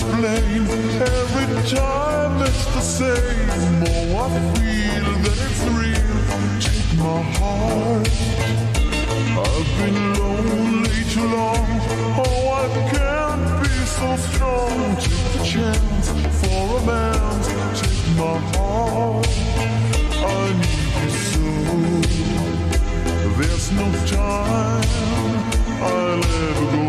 explain. Every time it's the same. Oh, I feel that it's real. Take my heart. I've been lonely too long. Oh, I can't be so strong. Take the chance for a man. Take my heart. I need you so. There's no time I'll ever go